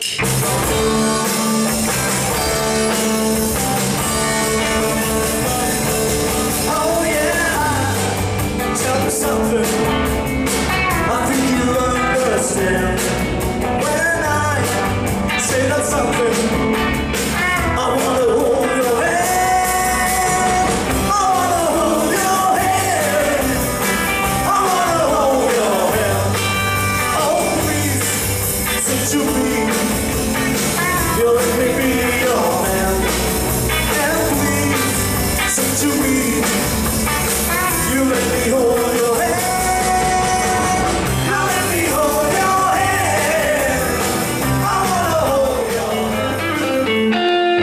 Oh yeah, tell me something. I think you understand when I say that something. I wanna hold your hand. I wanna hold your hand. I wanna hold your hand. Oh please, say to me, you let me be your man. And please, say to me, you let me hold your hand. You let me hold your hand. I wanna hold your hand.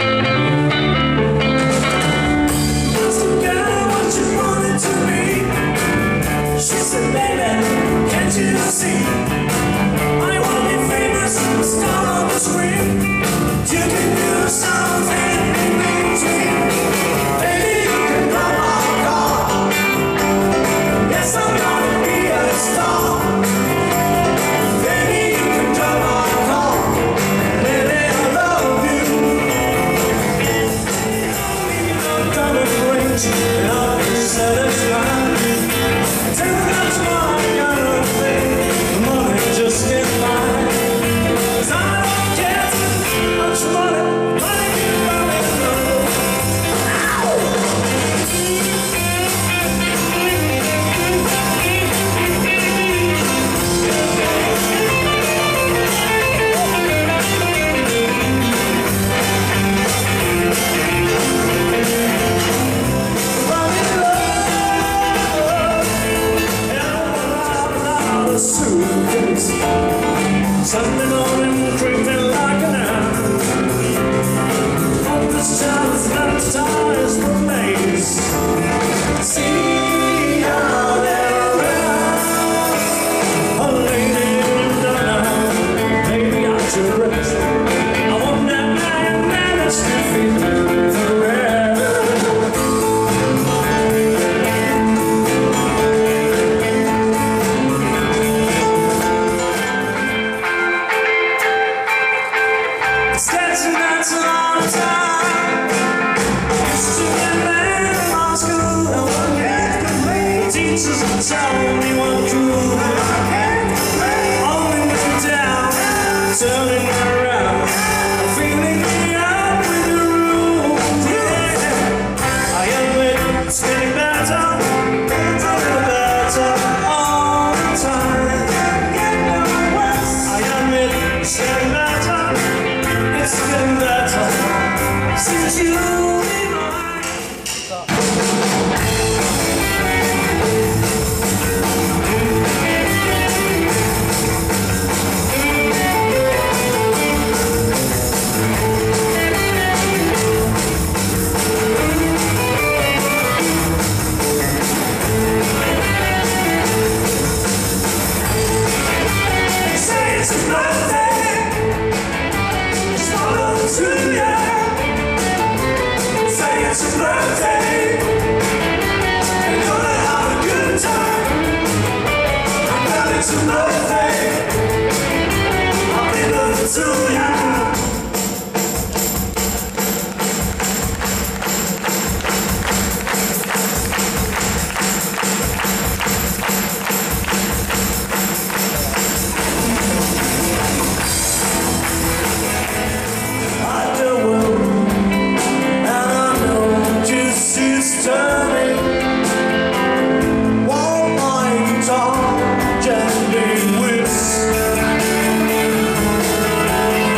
Asked the girl what you wanted to be. She said, baby, can't you see? I wanna be famous, a star on the screen. You can do something in between. Baby, you can drive my car. Yes, I'm gonna be a star. Baby, you can drive my car. Baby, I love you. I'm gonna bring you and I'll be satisfied. Tell me that's what I'm gonna think. The money just can't buy. 'Cause I don't care too much money. Money you probably know. Sunday morning creeping like an owl. All this time is baptized for maze. See how they're around. A lady in the baby out your breath. I want that man managed to feel the rest. That's a long time. Used to be a man in law school. No one can complain. Teachers would tell me one true. I can't complain. Only with me down, turning me around, feeling me up with the rules. Yeah, I admit it's getting better, a little better all the time. I admit it's getting better. It's getting better since you've been mine. Say it's a birthday. It's one to you. Say it's a birthday. You're gonna have a good time. Well, it's a birthday. I'll be good to you. Gently whisk.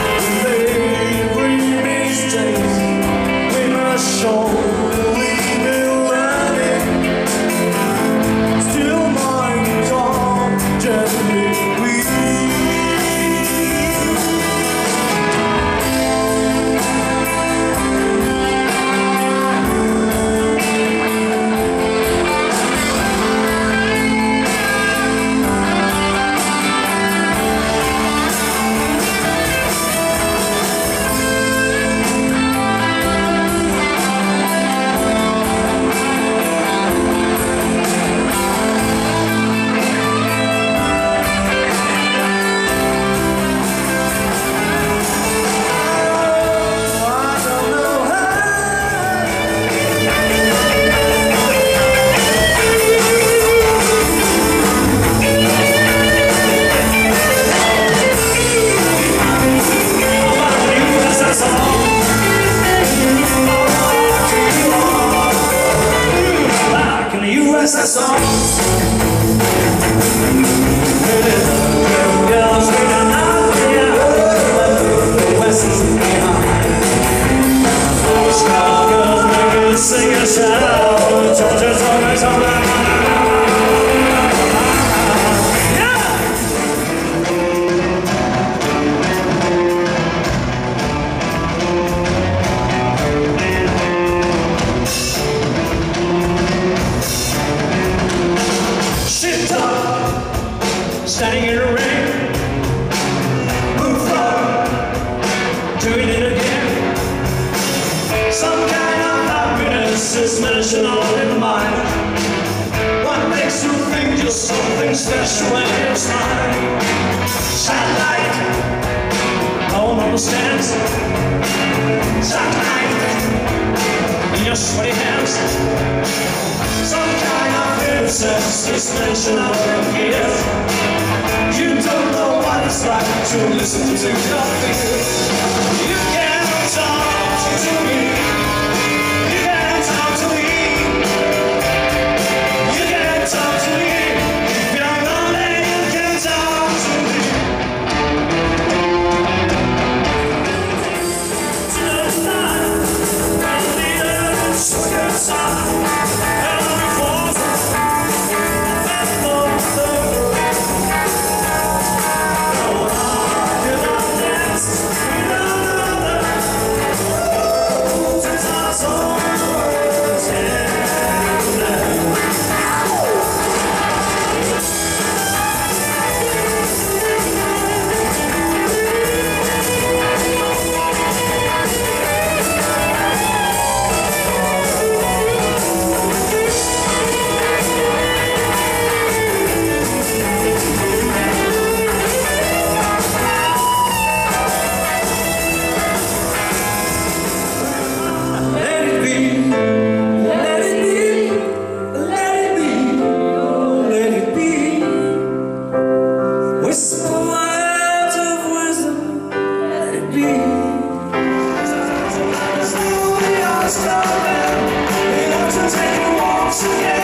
special when it's mine. Shine light, no one understands. Shine light in your sweaty hands. Some kind of innocence is mentioned out here. You don't know what it's like to listen to your fears. You can't talk to me. You can't talk to me. You can't talk to me. If you're lonely, you can't talk to me. Tonight, I'll be there to show your side. And I'll be forced to find the Take a walk together.